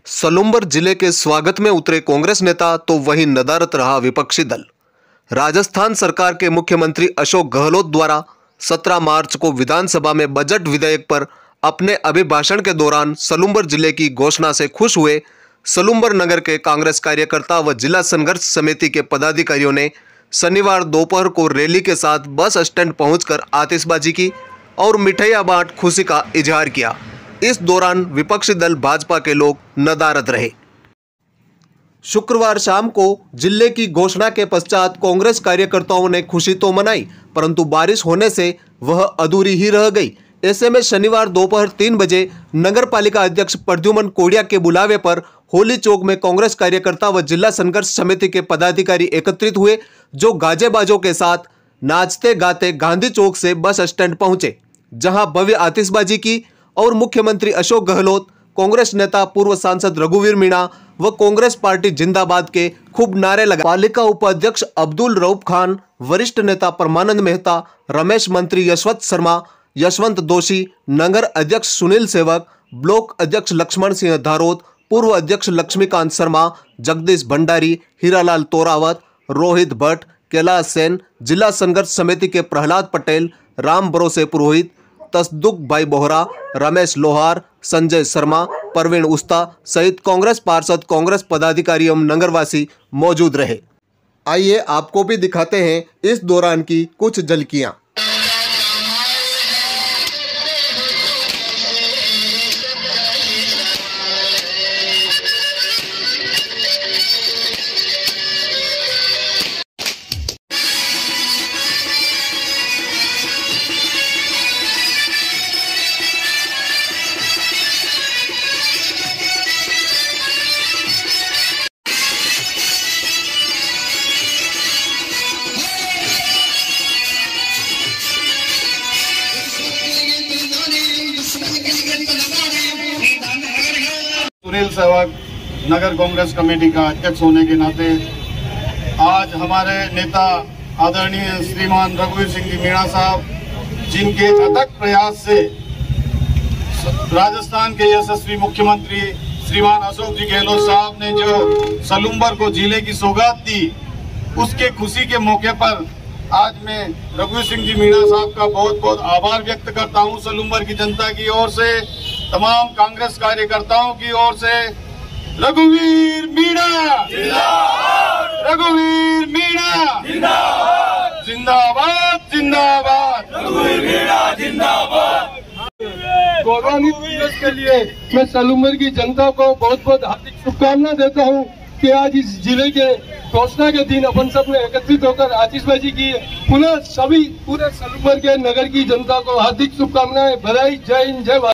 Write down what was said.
सलूम्बर जिले के स्वागत में उतरे कांग्रेस नेता तो वहीं नदारत रहा विपक्षी दल। राजस्थान सरकार के मुख्यमंत्री अशोक गहलोत द्वारा 17 मार्च को विधानसभा में बजट विधेयक पर अपने अभिभाषण के दौरान सलूम्बर जिले की घोषणा से खुश हुए सलूम्बर नगर के कांग्रेस कार्यकर्ता व जिला संघर्ष समिति के पदाधिकारियों ने शनिवार दोपहर को रैली के साथ बस स्टैंड पहुंचकर आतिशबाजी की और मिठाइयां बांट खुशी का इजहार किया। इस दौरान विपक्षी दल भाजपा के लोग नदारद रहे। शुक्रवार शाम को जिले की घोषणा के पश्चात कांग्रेस कार्यकर्ताओं ने खुशी तो मनाई, परंतु बारिश होने से वह अधूरी ही रह गई। ऐसे में शनिवार दोपहर 3 बजे नगर पालिका अध्यक्ष प्रद्युमन कोडिया के बुलावे पर होली चौक में कांग्रेस कार्यकर्ता व जिला संघर्ष समिति के पदाधिकारी एकत्रित हुए, जो गाजे बाजों के साथ नाचते गाते गांधी चौक से बस स्टैंड पहुंचे, जहां भव्य आतिशबाजी की और मुख्यमंत्री अशोक गहलोत, कांग्रेस नेता पूर्व सांसद रघुवीर मीणा व कांग्रेस पार्टी जिंदाबाद के खूब नारे लगाए। पालिका उपाध्यक्ष अब्दुल रऊफ खान, वरिष्ठ नेता परमानंद मेहता, रमेश मंत्री यशवंत शर्मा, यशवंत दोषी, नगर अध्यक्ष सुनील सेवक, ब्लॉक अध्यक्ष लक्ष्मण सिंह धारोत, पूर्व अध्यक्ष लक्ष्मीकांत शर्मा, जगदीश भंडारी, हीरालाल तोरावत, रोहित भट्ट, कैलाश सेन, जिला संघर्ष समिति के प्रहलाद पटेल, राम भरोसे पुरोहित, तसदुक भाई बोहरा, रमेश लोहार, संजय शर्मा, परवीन उस्ता सहित कांग्रेस पार्षद, कांग्रेस पदाधिकारी एवं नगरवासी मौजूद रहे। आइए आपको भी दिखाते हैं इस दौरान की कुछ झलकियां। सुनील सेवक, नगर कांग्रेस कमेटी का अध्यक्ष होने के नाते आज हमारे नेता आदरणीय श्रीमान रघुवीर सिंह जी मीणा साहब, जिनके अथक प्रयास से राजस्थान के यशस्वी मुख्यमंत्री श्रीमान अशोक जी गहलोत साहब ने जो सलूम्बर को जिले की सौगात दी, उसके खुशी के मौके पर आज मैं रघुवीर सिंह जी मीणा साहब का बहुत बहुत आभार व्यक्त करता हूं। सलूम्बर की जनता की ओर से, तमाम कांग्रेस कार्यकर्ताओं की ओर से रघुवीर मीणा जिंदाबाद, रघुवीर मीणा जिंदाबाद, जिंदाबाद जिंदाबाद, रघुवीर मीणा जिंदाबाद। गौरवान्वित दिवस के लिए मैं सलूम्बर की जनता को बहुत बहुत हार्दिक शुभकामना देता हूं कि आज इस जिले के घोषणा के दिन अपन सब ने एकत्रित होकर आतिशबाजी की। पुनः सभी पूरे सलूम्बर के नगर की जनता को हार्दिक शुभकामनाएं, बधाई, जय हिंद, जय भारत।